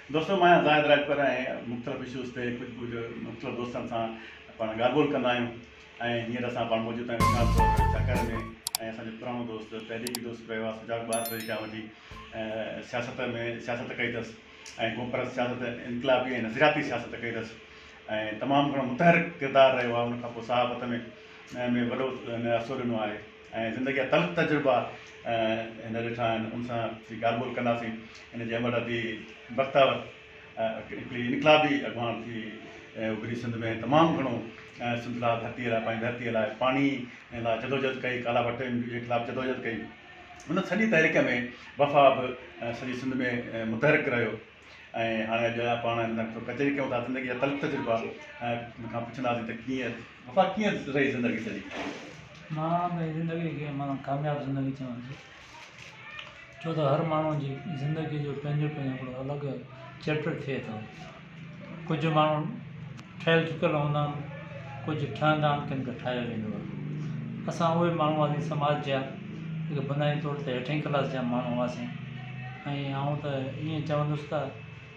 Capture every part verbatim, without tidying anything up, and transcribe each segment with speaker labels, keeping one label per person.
Speaker 1: दोस्तों मैं ज़ाहिद राजपर ऐं मुख़्तलिफ़ इशूज़ ते कुझु कुझु मुख़्तलिफ़ दोस्तनि सां पाण ॻाल्हि ॿोल कंदा आहियूं। ऐं हींअर असां पाण मौजूदु आहियूं मिसाल तौरु चकर में ऐं असांजो पुराणो दोस्त तहरीकी दोस्त रहियो आहे सुजाग ॿार तरीक़ा वठी सियासत में सियासत कई अथसि ऐं गोपरत सियासत इनकलाबी ऐं नज़रियाती सियासत कई अथसि ऐं तमामु घणो मुतहरिक किरदारु रहियो आहे। उनखां पोइ सहाफ़त में में वॾो असुरु ॾिनो आहे ऐं ज़िंदगी जा तल्ख़ तजुर्बा हिन ॾिठा आहिनि। उन सां ॻाल्हि ॿोल कंदासीं। हिन जे अमल अदी बख़्तावर हिकिड़ी इनकलाबी अॻवान थी उभरी सिंध में तमामु घणो सिंध लाइ धरतीअ लाइ पंहिंजी धरतीअ लाइ पाणी लाइ जदोजहद कई, काला भट्टनि जे ख़िलाफ़ु जदोजहद कई। उन सॼी तहरीक में वफ़ा बि सॼी सिंध में मुतहरिक रहियो। ऐं हाणे अॼु पाण हिन कचहरी कयूं था ज़िंदगी जा तल्ख़ तजुर्बा मूंखां पुछंदासीं त कीअं वफ़ा कीअं रही ज़िंदगी सॼी।
Speaker 2: मां भई ज़िंदगी खे माना कामयाबु ज़िंदगी चवंदुसि, छो त हर माण्हू जी ज़िंदगी जो पंहिंजो पंहिंजो हिकिड़ो अलॻि चैप्टर थिए थो। कुझु माण्हू ठहियल चुकियल हूंदा आहिनि, कुझु ठहंदा आहिनि, किन खे ठाहियो वेंदो आहे। असां उहे माण्हू हुआसीं समाज जा जेके बुनियादी तौर ते हेठीं क्लास जा माण्हू हुआसीं। ऐं आउं त ईअं चवंदुसि त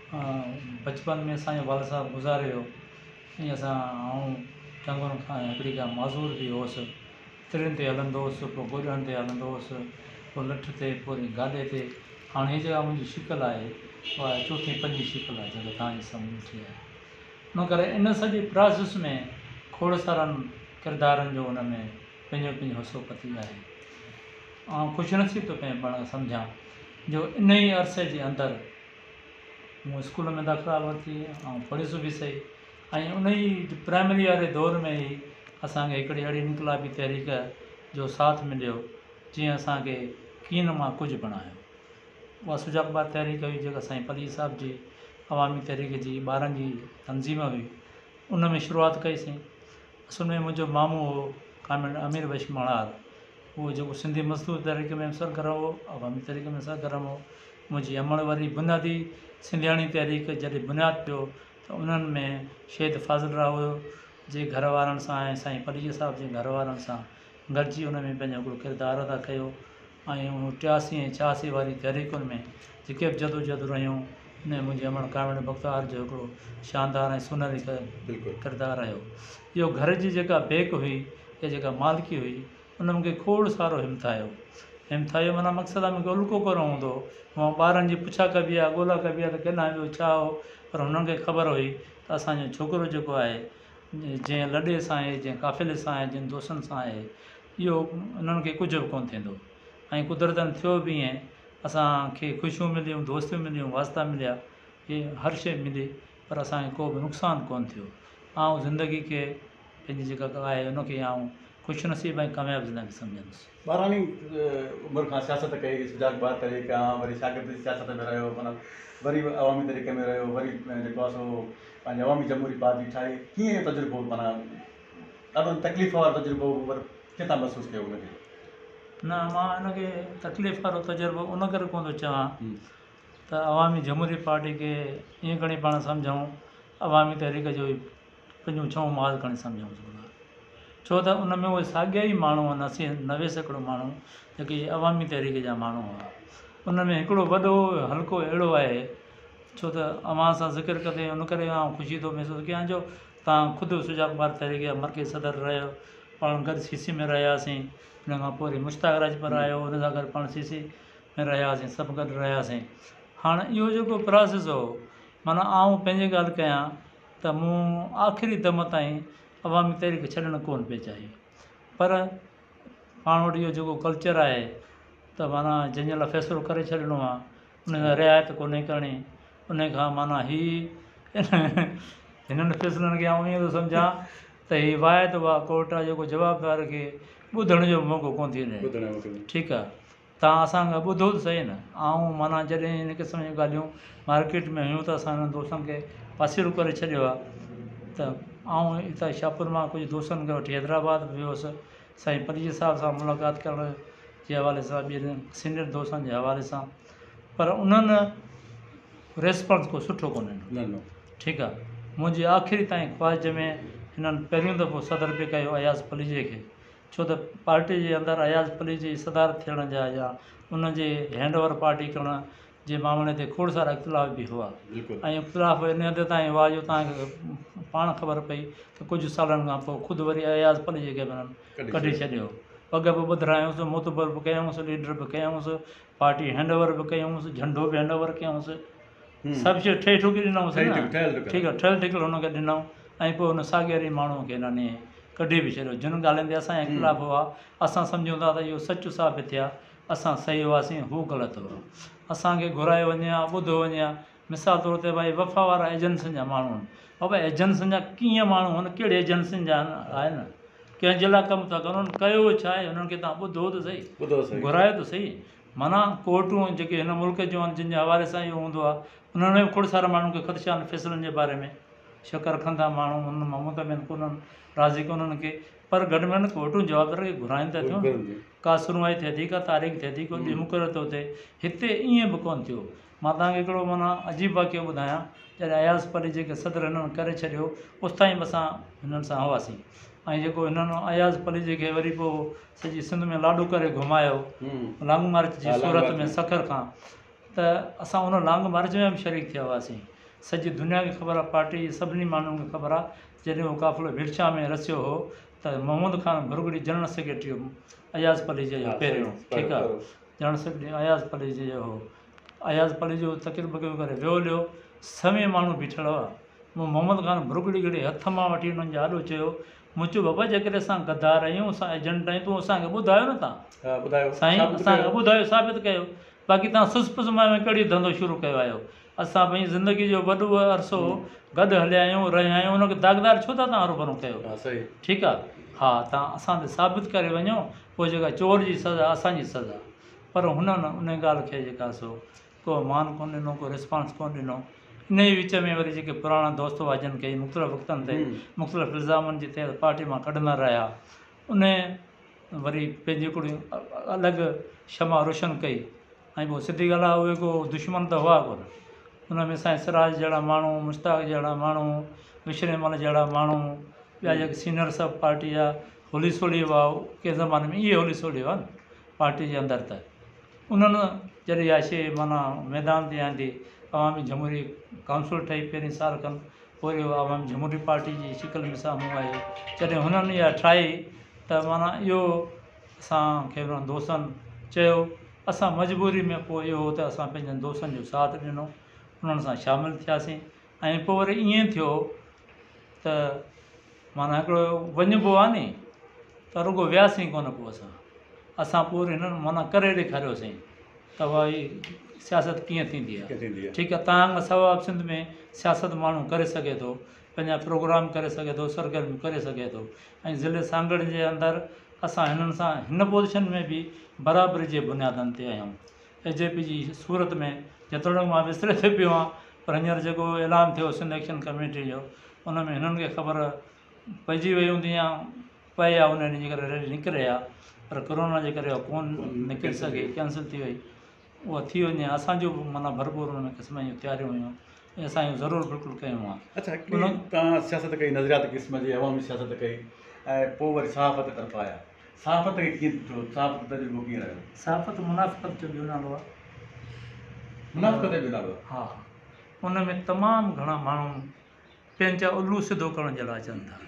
Speaker 2: बचपन में असांजो वाल साहब गुज़ारे वियो। ईअं असां आउं चङनि खां हिकिड़ी का माज़ूर बि हुअसि, तिरियुनि ते हलंदो हुअसि, पोइ गोॾनि ते हलंदो हुअसि, पोइ लठ ते, पोइ गाॾे ते। हाणे हीअ जेका मुंहिंजी शिकिल आहे उहा चोथीं पंजी शिकिल आहे जेका तव्हांजी सम्झ थी आहे। इन करे इन सॼे प्रोसेस में खोड़ सारनि किरदारनि जो हुन में पंहिंजो पंहिंजो हसो पती आहे। ऐं ख़ुशिनसीब थो पंहिंजे पाण खे सम्झां जो इन ई अरसे जे अंदरि मूं स्कूल में दाख़िला वरिती ऐं पढ़ियुसि बि सही। ऐं उन ई प्राइमरी वारे दौर में ई असांखे हिकिड़ी अहिड़ी इनकलाबी तहरीक जो साथ मिलियो जीअं असांखे कीन मां कुझु बणायो। उहा सुजागबाद तहरीक हुई जेका साईं पली साहिब जी अवामी तहरीक जी ॿारनि जी तंज़ीम हुई, उन में शुरूआति कईसीं। असल में मुंहिंजो मामू हो कामिल अमीर बख्श मणार, उहो जेको सिंधी मज़दूर तहरीक में सरगर्म हो, अवामी तहरीक में सरगर्म हो। मुंहिंजी अमड़ वारी बुनियादी सिंधियाणी तहरीक जॾहिं बुनियादु पियो त उन्हनि में शेद फाज़िल राव जे घर वारनि सां ऐं साईं पलीअ साहिब जे घर वारनि सां गॾिजी उन में पंहिंजो हिकिड़ो किरदारु अदा कयो। ऐं उन टियासी ऐं छियासी वारी तहरीकुनि में जेके बि जदोजहद रहियूं उन मुंहिंजे अमड़ कामिल बख़्तियार जो हिकिड़ो शानदार ऐं सुनहरी बिल्कुलु किरदारु रहियो। इहो घर जी जेका बेक हुई या जेका मालिकी हुई उन मूंखे खोड़ सारो हिमथायो। हिमथायो माना मक़सदु आहे मूंखे उल्को करिणो हूंदो हुओ, ऐं ॿारनि जी पुछा कबी आहे, ॻोल्हा कबी आहे त केॾां ॿियो छा हो, पर हुननि खे ख़बर हुई त असांजो छोकिरो जेको आहे जंहिं लॾे सां आहे, जंहिं काफ़िले सां आहे, जिन दोस्तनि सां आहे, इहो उन्हनि खे कुझु बि कोन थींदो। ऐं कुदरतनि थियो बि ईअं, असांखे ख़ुशियूं मिलियूं, दोस्तियूं मिलियूं, वास्ता मिलिया, इहे हर शइ मिली, पर असांखे को बि नुक़सानु कोन थियो। ऐं ज़िंदगी खे पंहिंजी जेका आहे उनखे आउं ख़ुशिनसीब ऐं कामयाबु ज़िंदगी सम्झंदुसि।
Speaker 1: ॿारहं उमिरि खां सियासत कई, सुजाग ॿार तरीक़ा, वरी शागिर्दी सियासत में रहियो, माना वरी अवामी तरीक़े में रहियो, वरी जेको आहे सो पंहिंजी अवामी जमहूरी पार्टी ठाही। कीअं इहो तजुर्बो माना ॾाढो तकलीफ़ वारो तजुर्बो पर कीअं तव्हां महसूसु कयो उनखे?
Speaker 2: न, मां हिनखे तकलीफ़ वारो तजुर्बो उन करे कोन थो चवां त अवामी जमहूरी पार्टी खे ईअं खणी पाण सम्झूं अवामी तहरीक जो ई पंहिंजो छहों माल खणी सम्झूं। छो त उन में उहे साॻिया ई माण्हू आहिनि, असी नवे सैकड़ो माण्हू जेके अवामी तहरीक जा माण्हू हुआ। उन में हिकिड़ो वॾो हल्को अहिड़ो आहे, छो त अवां सां ज़िक्र कंदे उन करे आउं ख़ुशी थो महसूसु कयां जो तव्हां ख़ुदि सुजागबाद तहरीक जा मर्कज़ी सदर रहियो, पाण गॾु सी सी में रहियासीं। हुन खां पोइ वरी मुश्ताक राजपर आयो, हुन सां गॾु पाण सी सी में रहियासीं, सभु गॾु रहियासीं। हाणे इहो जेको प्रोसेस हो, माना आउं पंहिंजी ॻाल्हि कयां त मूं आख़िरी दम ताईं अवामी तहरीक छॾणु कोन पिए चाही, पर पाण वटि इहो जेको कल्चर आहे त माना जंहिंजे लाइ फ़ैसिलो करे छॾिणो आहे उन सां रिआयत कोन्हे करणी। उन खां माना हीअ हिननि फ़ैसिलनि खे आउं ईअं थो सम्झां त हीअ वायदि उहा कोर्ट आहे जेको जवाबदार खे ॿुधण जो मौक़ो कोन थी ॾिए। ठीकु आहे, तव्हां असांखां ॿुधो त सही न। ऐं माना जॾहिं हिन क़िस्म जूं ॻाल्हियूं मार्केट में हुयूं त असां हिननि दोस्तनि खे पासीरो करे छॾियो आहे। त आउं हितां शाहपुर मां कुझु दोस्तनि खे वठी हैदराबाद वियो हुउसि साईं पलीअ साहिब सां मुलाक़ात करण जे हवाले सां, ॿियनि सीनियर दोस्तनि जे हवाले सां, पर उन्हनि रेस्पॉन्स को सुठो कोन ॾिनो। ठीकु आहे, मुंहिंजी आख़िरी ताईं ख़्वाहिश में हिननि पहिरियों दफ़ो सदर बि कयो अयाज़ पलीजे खे, छो त पार्टी जे अंदरि अयाज़ पलीजे जी सदारत थियण जा या उनजे हैंड ओवर पार्टी करण जे मामले ते खोड़ सारा इख़्तिलाफ़ बि हुआ
Speaker 1: बिल्कुलु
Speaker 2: ऐं इख़्तिलाफ़ इन हद ताईं हुआ जो तव्हांखे पाण ख़बर पई त कुझु सालनि खां पोइ ख़ुदि वरी अयाज़ पली खे
Speaker 1: कढी
Speaker 2: कढी छॾियो पग बि ॿुधायूंसि मोतबर बि कयूंसि लीडर बि कयूंसि पार्टी हैंडओवर बि कयूंसि झंडो बि हैंडओवर कयूंसि सभु शइ ठही ठुकी ॾिनऊंसि न ठीकु आहे ठहियलु ठिकल हुनखे ॾिनऊं ऐं पोइ हुन साॻियारी माण्हूअ खे हिननि कढी बि छॾियो जिन ॻाल्हियुनि ते असांजे इख़्तिलाफ़ हुआ असां सम्झूं था त इहो सच साबित थिया असां सही हुआसीं हू ग़लति हुओ असांखे घुरायो वञे हा ॿुधो वञे हा मिसाल तौर ते भई वफ़ा वारा एजेंसियुनि जा माण्हू आहिनि बाबा एजेंसियुनि जा कीअं माण्हू आहिनि कहिड़े एजेंसियुनि जा आहिनि न कंहिंजे लाइ कमु था कनि उन्हनि कयो छा आहे हुननि खे तव्हां ॿुधो त सही घुरायो त सही माना कोर्टूं जेके हिन मुल्क जूं आहिनि जिन जे हवाले सां इहो हूंदो आहे उन्हनि में बि खोड़ सारा माण्हू खे ख़दशा आहिनि फ़ैसिलनि जे बारे में शक रखंदा माण्हू हुन मां मुतमिन कोन्हनि राज़ी कोन्हनि खे पर घटि में घटि कोर्टूं जवाबदार खे घुराइनि था थियूं का सुनवाई थिए थी का तारीख़ थिए थी को ॾींहुं मुक़ररु थो थिए हिते ईअं बि कोन्ह थियो मां तव्हांखे हिकिड़ो माना अजीब वाक़ियो ॿुधायां जॾहिं अयाज़ पली जेके सदर हिननि करे छॾियो उस ताईं बि असां हिननि सां हुआसीं ऐं जेको हिननि अयाज़ पली जेके वरी पोइ सॼी सिंध में लाॾू करे घुमायो लॉन्ग मार्च जी सूरत में सखर खां त असां उन लॉन्ग मार्च में बि शरीक थिया हुआसीं सॼी दुनिया खे ख़बर आहे पार्टी सभिनी माण्हुनि खे ख़बर आहे जॾहिं उहो काफ़िलो विरछा में रसियो हो त मोहम्मद ख़ान भुरगड़ी जनरल सेक्रेटरी अयाज़ पली जो पहिरियों ठीकु आहे जनरल सेक्रेटरी अयाज़ पली जो हो अयाज़ पली जो तक़रीब करे वियो लियो सवें माण्हू बीठल हुआ मूं मोहम्मद ख़ान भुरगड़ी खे हथ मां वठी हुननि जो आॾो चयो मूं चयो बाबा जेकॾहिं असां गद्दार आहियूं असां एजेंट आहियूं तूं असांखे ॿुधायो न तव्हां ॿुधायो साईं असांखे ॿुधायो साबित कयो बाक़ी तव्हां सुस पुस मां में कहिड़ी धंधो शुरू कयो आहियो असां पंहिंजी ज़िंदगी जो वॾो अरसो गॾु हलिया आहियूं रहिया आहियूं हुनखे दाग़दार छो था तव्हां हरूभरू कयो ठीकु आहे हा तव्हां असां ते साबित करे वञो पोइ जेका चोर जी सज़ा असांजी सज़ा पर हुननि उन ॻाल्हि खे जेका सो को मान कोन ॾिनो को रिस्पॉन्स कोन ॾिनो इन ई विच में वरी जेके पुराणा दोस्त हुआ जिन खे मुख़्तलिफ़ वक़्तनि ते मुख़्तलिफ़ इल्ज़ामनि जे तहत पार्टी मां कढंदा रहिया उन वरी पंहिंजी हिकिड़ी अलॻि क्षमा रोशन कई ऐं पोइ सिधी ॻाल्हि आहे उहे को दुश्मन त हुआ कोन उन में साईं सिराज जहिड़ा माण्हू मुश्ताक जहिड़ा माण्हू विशरेमल जहिड़ा माण्हू ॿिया जेके सीनियर सभु पार्टी जा होली सोली हुआ कंहिं ज़माने में इहे होली सोली हुआ न पार्टी जे अंदरि त उन्हनि जॾहिं इहा शइ माना मैदान ते आंदी अवामी जमहूरी काउंसिल ठही पहिरीं साल खनि पोइ इहो अवामी जमहूरी पार्टी जी शिकल में साम्हूं आहे जॾहिं हुननि इहा ठाही त माना इहो असांखे हुननि दोस्तनि चयो असां मजबूरी में पोइ इहो त असां पंहिंजनि दोस्तनि जो साथ ॾिनो उन्हनि सां शामिलु थियासीं ऐं पोइ वरी ईअं थियो त माना हिकिड़ो वञिबो आहे नी त रुॻो वियासीं कोन पोइ असां असां पूरी हिननि माना करे ॾेखारियोसीं त भई सियासत कीअं थींदी आहे ठीकु आहे तव्हां सवाब सिंध में सियासत माण्हू करे सघे थो पंहिंजा प्रोग्राम करे सघे थो सरगर्मी करे सघे थो ऐं ज़िले सांगड़ जे अंदरि असां हिननि सां हिन पोज़ीशन में बि बराबरी जे बुनियादनि ते आहियूं ए जे पी जी सूरत में जेतोणीकि मां विसरे ते पियो आहियां पर हींअर जेको ऐलान थियो सिंध एक्शन कमेटी जो उन में हिननि खे ख़बर पइजी वई हूंदी या पए आहे उन ॾींहुं जे करे रैली निकिरे आहे पर कोरोना जे करे उहा कोन निकिरी सघे कैंसिल थी वई उहा थी वञे असांजो बि माना भरपूर हुन में क़िस्म जूं तयारियूं हुयूं ऐं असां इहो ज़रूरु बिल्कुलु कयूं आहे
Speaker 1: अच्छा तव्हां सियासत कई नज़रियाती क़िस्म जी अवामी सियासत कई ऐं पोइ वरी सहाफ़त तरफ़ आया सहाफ़त खे कीअं ॾिठो सहाफ़त तजुर्बो कीअं रहियो
Speaker 2: सहाफ़त मुनाफ़िक़त जो ॿियो नालो आहे
Speaker 1: मुनाफ़िक़त जो नालो
Speaker 2: हा उन में तमामु घणा माण्हू पंहिंजा उल्लू सिधो करण जे लाइ अचनि था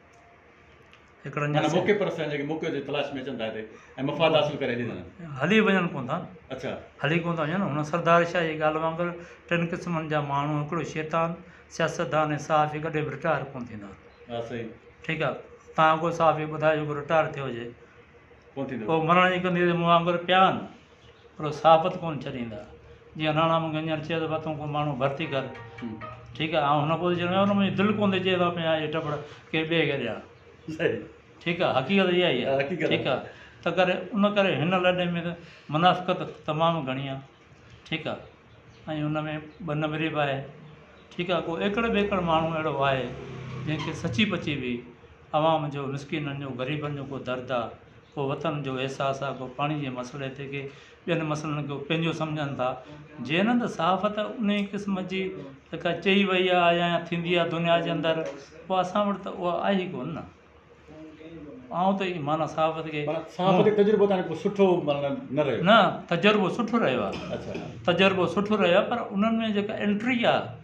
Speaker 2: हिकिड़नि
Speaker 1: मौक़े पर जेके मौक़े जे तलाश में अचनि था हिते ऐं मफ़ाद हासिल करे ॾींदा
Speaker 2: हली वञनि कोन था
Speaker 1: अच्छा हली
Speaker 2: कोन था वञनि हुन सरदार शाह जी ॻाल्हि वांगुरु टिनि क़िस्मनि जा माण्हू हिकिड़ो शैतान सियासतदान ऐं सहाफ़ी कॾहिं बि रिटायर कोन थींदा
Speaker 1: हा सही
Speaker 2: ठीकु आहे तव्हां को सहाफ़ी ॿुधायो जेको रिटायर थियो हुजे
Speaker 1: कोन थींदो
Speaker 2: पोइ मरण जी कंदी मूं वांगुरु पिया आहिनि पर सहाफ़त कोन छॾींदा जीअं नाना मूंखे हींअर चए थो तूं को माण्हू भर्ती कर ठीकु आहे ऐं हुन पोज़ीशन में हुन मुंहिंजी दिलि कोन थी चए थो पिया हे टपड़ के ॿिए खे ॾियां
Speaker 1: सही
Speaker 2: ठीकु आहे हक़ीक़त इहा ई आहे ठीकु आहे त करे उन करे हिन लॾे में त मुनाफ़िक़त तमामु घणी आहे ठीकु आहे ऐं हुन में ॿ नंबरी बि आहे ठीकु आहे को एकड़ ॿेकड़ माण्हू अहिड़ो आहे जंहिंखे सची पची बि आवाम जो मिसकिननि जो ग़रीबनि जो को दर्द आहे को वतन जो अहसासु आहे को पाणी जे मसइले ते के ॿियनि मसइलनि खे पंहिंजो सम्झनि था जे न त सहाफ़त उन क़िस्म जी जेका चई वई आहे या थींदी आहे दुनिया जे अंदरि उहा असां वटि त उहा आहे ई कोन न आउं त ई माना सहाफ़त खे
Speaker 1: माना सहाफ़ती तजुर्बो तव्हां को सुठो माना न रहियो।
Speaker 2: न तजुर्बो सुठो रहियो आहे,
Speaker 1: अच्छा
Speaker 2: तजुर्बो सुठो रहियो आहे, पर उन्हनि में जेका एंट्री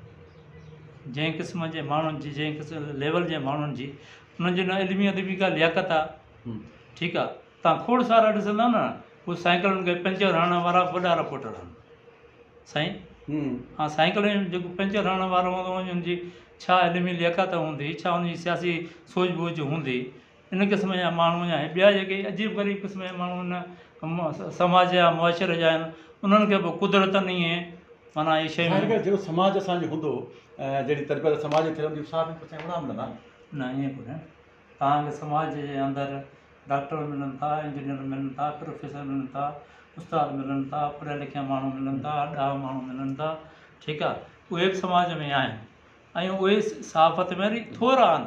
Speaker 2: आहे जंहिं क़िस्म जे माण्हुनि जी, जंहिं क़िस्म लेवल जे माण्हुनि जी, उन्हनि जी न इल्मी अदबी का लियाकत आहे।
Speaker 1: हम्म,
Speaker 2: ठीकु आहे, तव्हां खोड़ सारा ॾिसंदा न, उहे साइकिलुनि खे पंचर हणण वारा वॾा रिपोर्टर आहिनि साईं।
Speaker 1: हम्म,
Speaker 2: हा, साइकिल जेको पंचर हणण वारो हूंदो उन्हनि जी छा इल्मी लियाकत हूंदी, छा उनजी सियासी सूझ बूझ हूंदी, इन क़िस्म जा माण्हू या ॿिया जेके अजीब ग़रीब क़िस्म जा माण्हू आहिनि समाज जा मुआशरे जा आहिनि, उन्हनि खे पोइ कुदरतनि ईअं माना इहे शयूं
Speaker 1: ज़ाहिर आहे जहिड़ो समाज असांजो हूंदो, ऐं जहिड़ी तरबियत समाज जी थियल हूंदी, साफ़ पचाए वड़ा मिलंदा न।
Speaker 2: न ईअं कोन्हे। तव्हांखे समाज जे अंदरि डॉक्टर मिलनि था, इंजीनियर मिलनि था, प्रोफेसर मिलनि था, उस्ताद मिलनि था, पढ़िया लिखिया माण्हू मिलनि था, ॾाह माण्हू मिलनि था, ठीकु आहे, उहे बि समाज में आहिनि, ऐं उहे सहाफ़त में वरी थोरा आहिनि।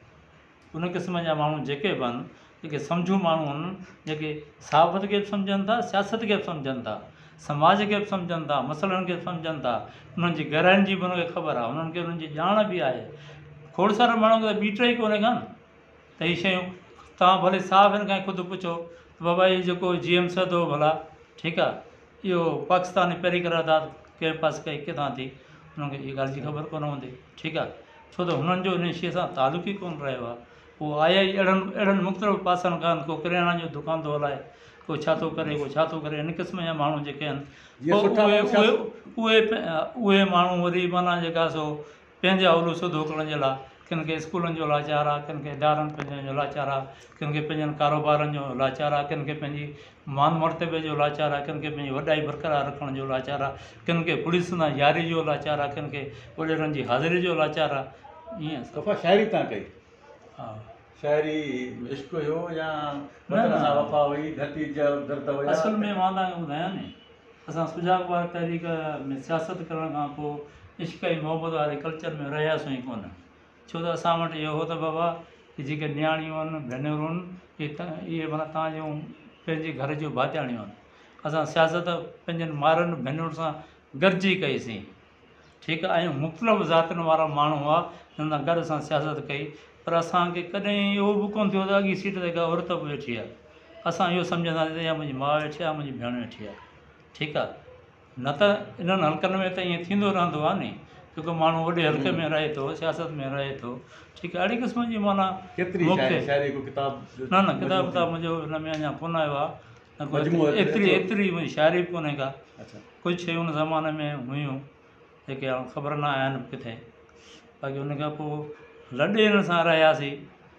Speaker 2: उन क़िस्म जा माण्हू जेके बि आहिनि, जेके सम्झू माण्हू आहिनि, जेके सहाफ़त खे बि सम्झनि था, सियासत खे बि सम्झनि था, समाज खे बि सम्झनि था, मसइलनि खे बि सम्झनि था, उन्हनि जी गहराइनि जी बि उनखे ख़बर आहे, उन्हनि खे उन्हनि जी ॼाण बि आहे। खोड़ सारा माण्हू खे त ॿी टे ई कोन्हे का न, त इहे शयूं तव्हां भले साफ़ हिन खां ख़ुदि पुछो त बाबा इहो जेको जी एम सद हो भला, ठीकु आहे, इहो पाकिस्तान जी पहिरीं करारदाद कंहिं पास कई किथां थी, उन्हनि खे इहा ॻाल्हि जी ख़बर कोन हूंदी, ठीकु आहे, छो त हुननि जो इन शइ सां तालुक़ ई कोन रहियो आहे। उहो आया ई अहिड़नि अहिड़नि मुख़्तलिफ़ पासनि खां, को किराना जो दुकान थो हलाए, को छा थो करे, को छा थो करे, इन क़िस्म जा माण्हू जेके आहिनि,
Speaker 1: जीअं
Speaker 2: पोइ
Speaker 1: सुठा
Speaker 2: उहे
Speaker 1: माण्हू
Speaker 2: उहे उहे उहे माण्हू वरी माना जेका सो पंहिंजा उलू सुधो करण जे लाइ किन खे स्कूलनि जो लाचार आहे, किन खे इदारनि पंहिंजनि जो लाचार आहे, किन खे पंहिंजनि कारोबारनि जो लाचार आहे, किन खे पंहिंजी मान मर्तबे जो लाचार आहे, किन खे पंहिंजी वॾाई बरक़रार रखण जो लाचार आहे, किन खे पुलिस सां यारी जो लाचार आहे, किन खे वॾेरनि जी हाज़िरी जो लाचार आहे। ईअं
Speaker 1: दफ़ा शाइरी तव्हां कई,
Speaker 2: हा,
Speaker 1: शाइरी इश्क हुयो या
Speaker 2: न,
Speaker 1: वतन
Speaker 2: न।
Speaker 1: सां वफ़ा हुई, धरती जा दर्द हुया?
Speaker 2: असल में मां तव्हांखे ॿुधायां नी, असां सुजागवार तहरीक में सियासत करण खां पोइ इश्क ऐं मोहबत वारे कल्चर में रहियासीं ई कोन, छो त असां वटि इहो हो त बाबा कि जेके नियाणियूं आहिनि, भेनरूं आहिनि, इहे त इहे माना तव्हां जूं पंहिंजे घर जूं भातियाणियूं आहिनि। असां सियासत पंहिंजनि मारनि भेनरुनि सां गॾिजी कईसीं, ठीकु आहे, ऐं मुख़्तलिफ़ ज़ातियुनि वारा माण्हू हुआ, हिन सां गॾु असां सियासत कई, पर असांखे कॾहिं इहो बि कोन थियो त अॻी सीट ते का औरत बि वेठी आहे, असां इहो सम्झंदासीं या मुंहिंजी माउ वेठी आहे, मुंहिंजी भेण वेठी आहे, ठीकु आहे, न त इन्हनि हल्कनि में त ईअं थींदो रहंदो आहे नी, जेको माण्हू वॾे हल्के में रहे थो, सियासत में रहे थो, ठीकु आहे, अहिड़ी क़िस्म जी माना
Speaker 1: केतिरी
Speaker 2: मूंखे
Speaker 1: शाइरी शाइरी को किताब
Speaker 2: न न किताब किताब मुंहिंजो हिन में अञा कोन आयो आहे, न को
Speaker 1: मजमूओ
Speaker 2: एतिरी
Speaker 1: एतिरो?
Speaker 2: एतिरी मुंहिंजी शाइरी बि कोन्हे का,
Speaker 1: अच्छा
Speaker 2: कुझु शयूं उन ज़माने में हुयूं जेके हाणे ख़बर न आहिनि किथे, बाक़ी उन खां पोइ लॾे हिन सां रहियासीं,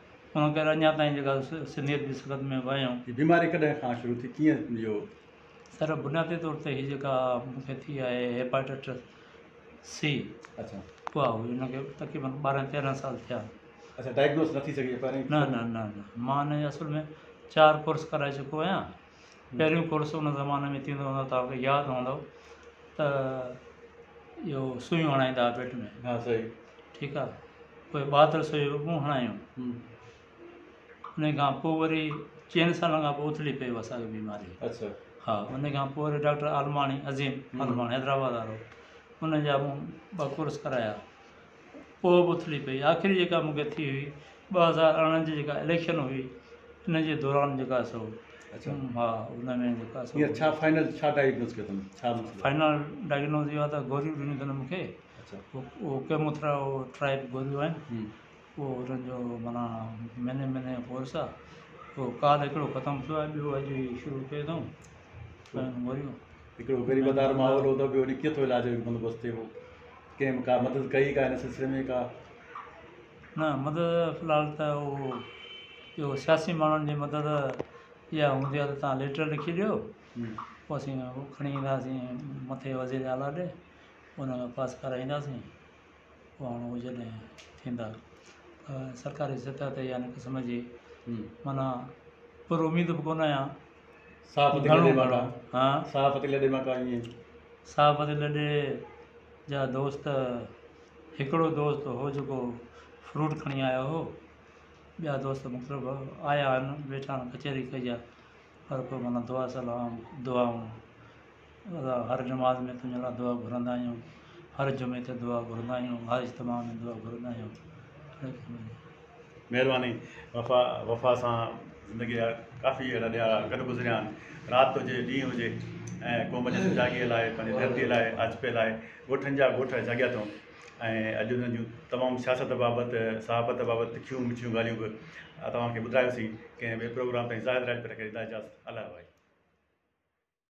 Speaker 2: उन करे अञा ताईं जेका सिंधियत जी सख़्त में वियूं।
Speaker 1: हीअ बीमारी कॾहिं खां शुरू थी, कीअं इहो?
Speaker 2: सर बुनियादी तौर ते हीअ जेका मूंखे थी आहे हेपाटाइटिस सी,
Speaker 1: अच्छा
Speaker 2: उहा हुई, हुनखे तक़रीबन ॿारहं तेरहं साल थिया।
Speaker 1: अच्छा डायग्नोस न थी सघे पहिरीं?
Speaker 2: न न न न मां हिन असुल में चारि कोर्स कराए चुको आहियां। पहिरियों कोर्स उन ज़माने में थींदो हूंदो, तव्हांखे यादि हूंदो त इहो सुइयूं हणाईंदा हुआ पेट में,
Speaker 1: हा सही,
Speaker 2: ठीकु आहे, पोइ ॿाहतरि सुइयूं मूं हणायूं,
Speaker 1: हम्म,
Speaker 2: उन खां पोइ वरी चइनि सालनि खां पोइ उथली पई असांखे बीमारी।
Speaker 1: अच्छा
Speaker 2: हा, उन खां पोइ वरी डॉक्टर आलमाणी अज़ीम
Speaker 1: हम्म।
Speaker 2: आलमाणी हैदराबाद वारो, उन जा मूं ॿ कोर्स कराया, पोइ बि उथली पई। आख़िरी जेका मूंखे थी हुई ॿ हज़ार अरिड़हं जी जेका इलेक्शन हुई, इन जे दौरान जेका सो
Speaker 1: अच्छा
Speaker 2: हा, उन में जेका सो
Speaker 1: हीअं छा फाइनल छा डायग्नोस कयो अथनि, छा मसइलो?
Speaker 2: फाइनल डायग्नोस इहो आहे त गोरियूं ॾिनियूं अथनि मूंखे,
Speaker 1: अच्छा
Speaker 2: उहो उहो केमोथेरा उहो ट्राइब गोरियूं आहिनि,
Speaker 1: हम्म,
Speaker 2: उहो उन्हनि जो माना महीने महीने जो कोर्स आहे, उहो काल हिकिड़ो ख़तमु थियो आहे, ॿियो अॼु ई शुरू कयो अथऊं गोरियूं।
Speaker 1: हिकिड़ो ग़रीबदार माहौल हो त ॿियो वरी कीअं थो इलाज जो बंदोबस्तु थिए? कंहिं का मदद कई का हिन सिलसिले में का?
Speaker 2: न मदद फ़िलहाल त उहो इहो सियासी माण्हुनि जी मदद इहा हूंदी आहे त तव्हां लेटर लिखी ॾियो,
Speaker 1: हम्म,
Speaker 2: पोइ असीं उहो खणी ईंदासीं मथे वज़ीर आला ॾे, उन खां पास कराईंदासीं, पोइ हाणे उहो जॾहिं थींदा सरकारी सतह ते यानी क़िस्म जी
Speaker 1: हम्म,
Speaker 2: माना पर उमेद बि कोन आहियां
Speaker 1: साफ़ थी
Speaker 2: घणो
Speaker 1: लॾे मां
Speaker 2: घणो
Speaker 1: का,
Speaker 2: हा,
Speaker 1: साफ़ थी लॾे मां का ईअं?
Speaker 2: साहब लॾे जा दोस्त, हिकिड़ो दोस्त हो जेको फ्रूट खणी आयो हो, ॿिया दोस्त मुख़्तलिफ़ आया आहिनि, वेठा आहिनि, कचहरी कई आहे, हर को माना दुआ सलाम दुआऊं, असां हर नमाज़ में तुंहिंजे लाइ दुआ घुरंदा आहियूं, हर जुमे ते दुआ घुरंदा आहियूं, हर इज्तिमा में दुआ घुरंदा आहियूं।
Speaker 1: महिरबानी। वफ़ा वफ़ा सां ज़िंदगी जा काफ़ी अहिड़ा ॾियारा गॾु गुज़रिया आहिनि। राति हुजे ॾींहुं हुजे ऐं क़ौम जे सुजाॻीअ लाइ, पंहिंजी धरतीअ लाइ, अॼु लाइ ॻोठनि जा ॻोठ जाॻिया अथऊं। ऐं अॼु उन्हनि जूं तमामु सियासत बाबति, सहाफ़त बाबति तिखियूं मिठियूं ॻाल्हियूं बि तव्हांखे ॿुधायोसीं। कंहिं ॿिए प्रोग्राम ताईं ज़ाहिर राइट पर खे इजाज़त। अला भाई।